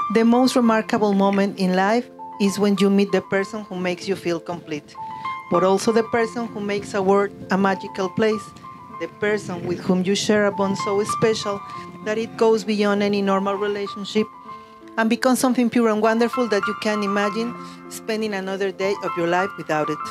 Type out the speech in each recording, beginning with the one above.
The most remarkable moment in life is when you meet the person who makes you feel complete, but also the person who makes a world a magical place, the person with whom you share a bond so special that it goes beyond any normal relationship and becomes something pure and wonderful that you can't imagine spending another day of your life without it.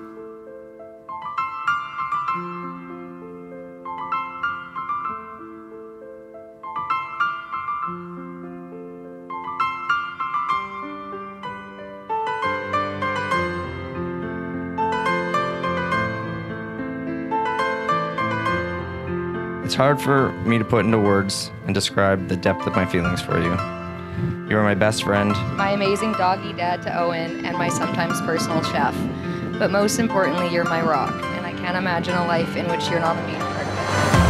It's hard for me to put into words and describe the depth of my feelings for you. You are my best friend, my amazing doggy dad to Owen, and my sometimes personal chef. But most importantly, you're my rock, and I can't imagine a life in which you're not a main part of it.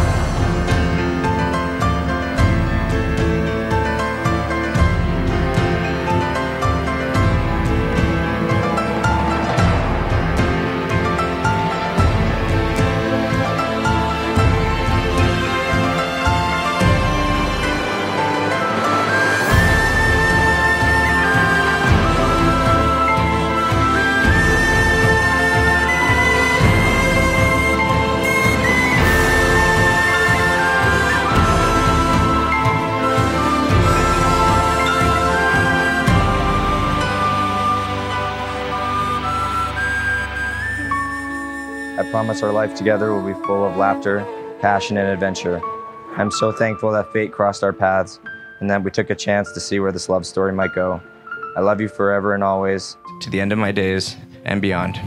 I promise our life together will be full of laughter, passion, and adventure. I'm so thankful that fate crossed our paths and that we took a chance to see where this love story might go. I love you forever and always, to the end of my days and beyond.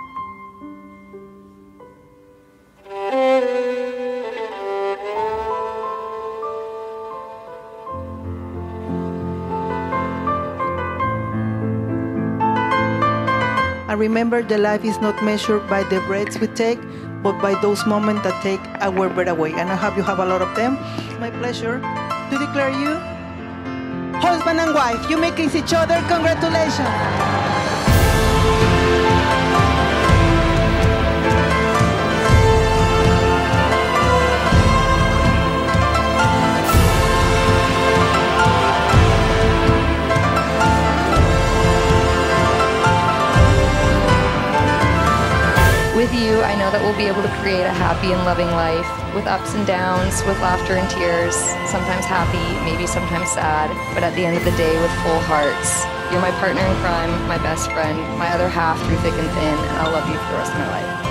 And remember that life is not measured by the breaths we take, but by those moments that take our breath away. And I hope you have a lot of them. It's my pleasure to declare you husband and wife. You make each other. Congratulations. With you, I know that we'll be able to create a happy and loving life, with ups and downs, with laughter and tears, sometimes happy, maybe sometimes sad, but at the end of the day with full hearts. You're my partner in crime, my best friend, my other half through thick and thin, and I'll love you for the rest of my life.